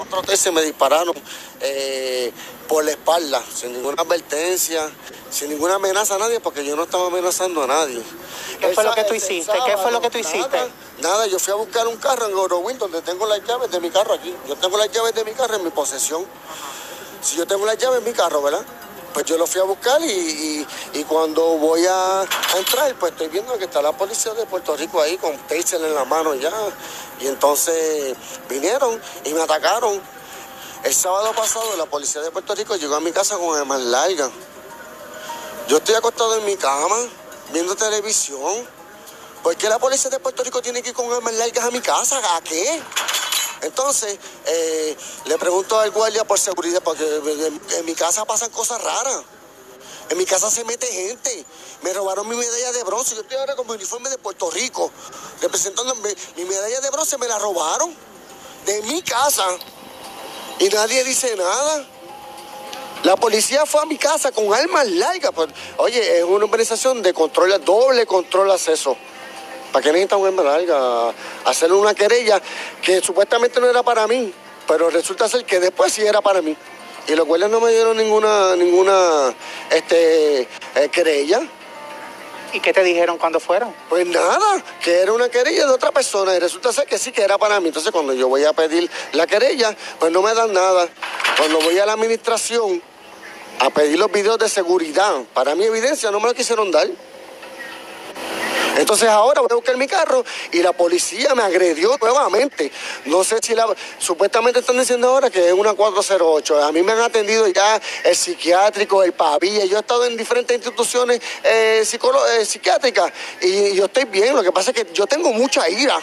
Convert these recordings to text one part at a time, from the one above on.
y me dispararon por la espalda, sin ninguna advertencia, sin ninguna amenaza a nadie, porque yo no estaba amenazando a nadie. ¿Qué fue lo que tú hiciste? ¿Qué fue lo que tú hiciste? Nada, yo fui a buscar un carro en Orowind, donde tengo las llaves de mi carro aquí. Yo tengo las llaves de mi carro en mi posesión. Si yo tengo las llaves en mi carro, ¿verdad? Pues yo lo fui a buscar y cuando voy a entrar, pues estoy viendo que está la policía de Puerto Rico ahí con taser en la mano ya. Y entonces vinieron y me atacaron. El sábado pasado la policía de Puerto Rico llegó a mi casa con armas largas. Yo estoy acostado en mi cama viendo televisión. ¿Por qué la policía de Puerto Rico tiene que ir con armas largas a mi casa? ¿A qué? Entonces, le pregunto al guardia por seguridad, porque en mi casa pasan cosas raras. En mi casa se mete gente. Me robaron mi medalla de bronce. Yo estoy ahora con mi uniforme de Puerto Rico, representando mi medalla de bronce, me la robaron de mi casa. Y nadie dice nada. La policía fue a mi casa con armas largas. Pues, oye, es una organización de control, doble control acceso. ¿Para qué necesitan un arma larga? Hacerle una querella que supuestamente no era para mí, pero resulta ser que después sí era para mí. Y los guardias no me dieron ninguna querella. ¿Y qué te dijeron cuando fueron? Pues nada, que era una querella de otra persona y resulta ser que sí que era para mí. Entonces cuando yo voy a pedir la querella, pues no me dan nada. Cuando voy a la administración a pedir los videos de seguridad para mi evidencia, no me lo quisieron dar. Entonces ahora voy a buscar mi carro y la policía me agredió nuevamente. No sé si supuestamente están diciendo ahora que es una 408. A mí me han atendido ya el psiquiátrico, el Pavilla. Yo he estado en diferentes instituciones psiquiátricas y yo estoy bien. Lo que pasa es que yo tengo mucha ira.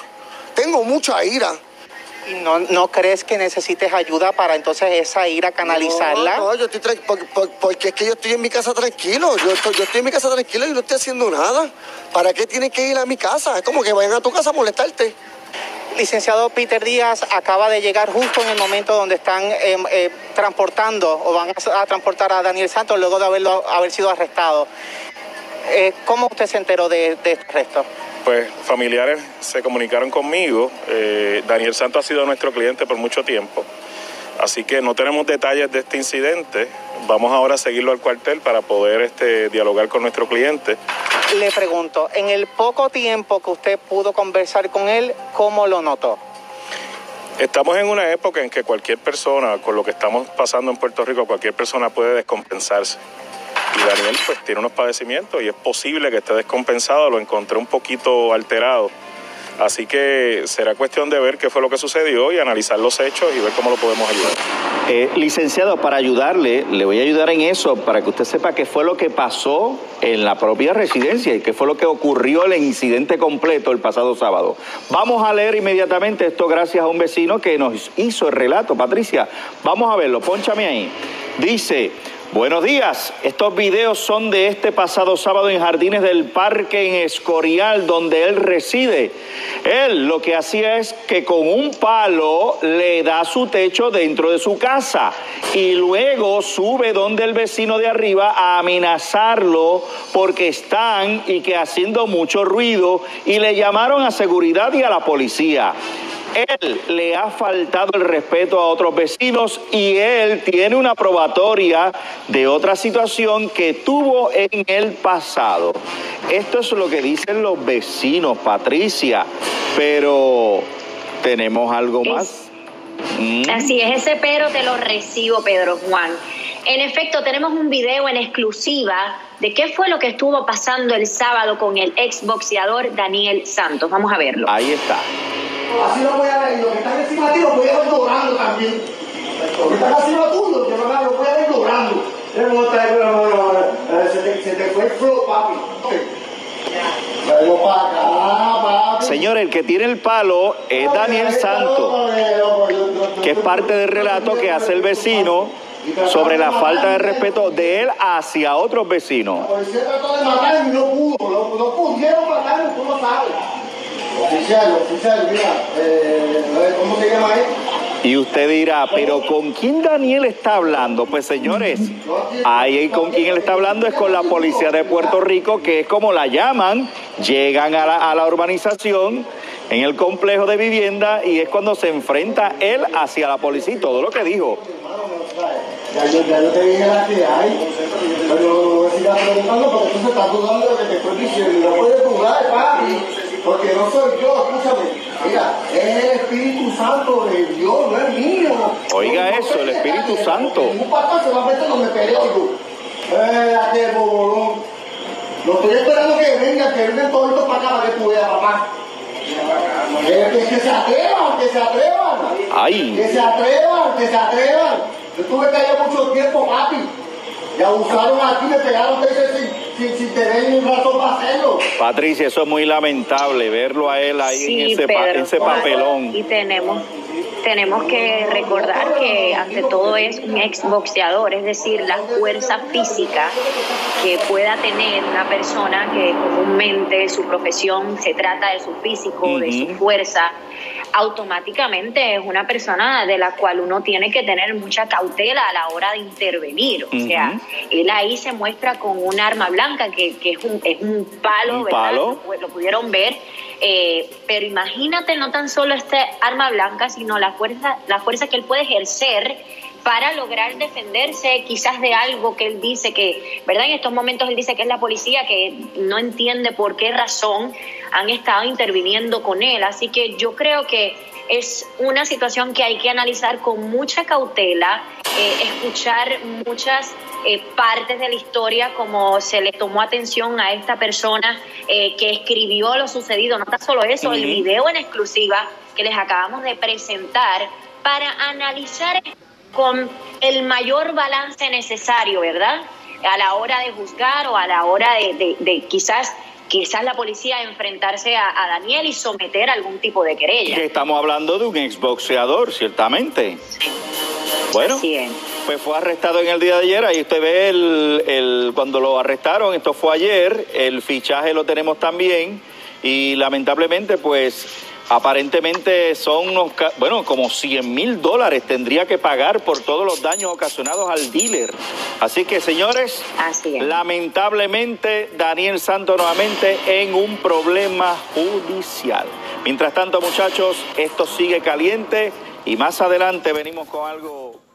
¿Y no crees que necesites ayuda para entonces esa ira canalizarla? No, yo estoy porque es que yo estoy en mi casa tranquilo. Yo estoy en mi casa tranquilo y no estoy haciendo nada. ¿Para qué tienes que ir a mi casa? Es como que vayan a tu casa a molestarte. Licenciado Peter Díaz acaba de llegar justo en el momento donde están transportando o van a transportar a Daniel Santos luego de haber sido arrestado. ¿Cómo usted se enteró de este arresto? Pues familiares se comunicaron conmigo. Daniel Santos ha sido nuestro cliente por mucho tiempo, así que no tenemos detalles de este incidente. Vamos ahora a seguirlo al cuartel para poder dialogar con nuestro cliente. Le pregunto, en el poco tiempo que usted pudo conversar con él, ¿cómo lo notó? Estamos en una época en que cualquier persona, con lo que estamos pasando en Puerto Rico, cualquier persona puede descompensarse. Y Daniel pues tiene unos padecimientos y es posible que esté descompensado. Lo encontré un poquito alterado. Así que será cuestión de ver qué fue lo que sucedió y analizar los hechos y ver cómo lo podemos ayudar. Licenciado, para ayudarle, le voy a ayudar en eso, para que usted sepa qué fue lo que pasó en la propia residencia y qué fue lo que ocurrió el incidente completo el pasado sábado. Vamos a leer inmediatamente esto gracias a un vecino que nos hizo el relato. Patricia, vamos a verlo, pónchame ahí. Dice: buenos días, estos videos son de este pasado sábado en Jardines del Parque en Escorial, donde él reside. Él lo que hacía es que con un palo le da su techo dentro de su casa y luego sube donde el vecino de arriba a amenazarlo porque están y que haciendo mucho ruido y le llamaron a seguridad y a la policía. Él le ha faltado el respeto a otros vecinos y él tiene una probatoria de otra situación que tuvo en el pasado. Esto es lo que dicen los vecinos, Patricia, pero ¿tenemos algo más? Así es, ese pero te lo recibo, Pedro Juan. En efecto, tenemos un video en exclusiva de qué fue lo que estuvo pasando el sábado con el exboxeador Daniel Santos. Vamos a verlo. Ahí está. Así lo voy a ver, lo que están encima de ti lo voy a ver logrando también. Lo que están encima tuyo, yo lo voy a ver logrando. Se te fue el flow, papi. Señor, el que tiene el palo es Daniel Santos, que es parte del relato que hace el vecino sobre la falta de respeto de él hacia otros vecinos. La policía trató de matarme y no pudo, no pudieron matarme, tú no sabes. Oficial, mira, ¿cómo se llama él? Y usted dirá, ¿pero con quién Daniel está hablando? Pues señores, ahí con quién él está hablando es con la policía de Puerto Rico, que es como la llaman, llegan a la urbanización en el complejo de vivienda y es cuando se enfrenta él hacia la policía y todo lo que dijo. Ya yo te dije la que hay, pero no sigas preguntando porque tú se estás dudando de lo que te estoy diciendo. No puedes dudar, papi, porque no soy yo, escúchame. Mira, es el Espíritu Santo de Dios, no es mío. Oiga eso, el Espíritu Santo. Un pastor se va a meter donde peleo yo. Aquel bobolón. No estoy esperando que vengan todos estos para acá para que tú veas, papá. Que se atrevan, que se atrevan. Ay. Que se atrevan, que se atrevan. Yo tuve que hallar mucho tiempo, papi. Y abusaron aquí, me pegaron sin tener ni razón para hacerlo. Patricia, eso es muy lamentable, verlo a él ahí sí, en Pedro, ese papelón. Y tenemos que recordar que ante todo es un exboxeador, es decir, la fuerza física que pueda tener una persona que comúnmente su profesión se trata de su físico, de su fuerza, automáticamente es una persona de la cual uno tiene que tener mucha cautela a la hora de intervenir. O sea, él ahí se muestra con un arma blanca que es un palo, ¿verdad? Palo. Lo pudieron ver. Pero imagínate no tan solo este arma blanca, sino la fuerza que él puede ejercer para lograr defenderse quizás de algo que él dice que, ¿verdad? En estos momentos él dice que es la policía, que no entiende por qué razón han estado interviniendo con él. Así que yo creo que es una situación que hay que analizar con mucha cautela, escuchar muchas partes de la historia, como se le tomó atención a esta persona que escribió lo sucedido. No tan solo eso, el video en exclusiva que les acabamos de presentar para analizar con el mayor balance necesario, ¿verdad? A la hora de juzgar o a la hora de quizás la policía enfrentarse a Daniel y someter algún tipo de querella. Que estamos hablando de un exboxeador, ciertamente. Sí. Bueno, así es. Pues fue arrestado en el día de ayer. Ahí usted ve cuando lo arrestaron, esto fue ayer, el fichaje lo tenemos también y lamentablemente pues aparentemente son como $100,000 tendría que pagar por todos los daños ocasionados al dealer. Así que, señores, lamentablemente Daniel Santos nuevamente en un problema judicial. Mientras tanto, muchachos, esto sigue caliente y más adelante venimos con algo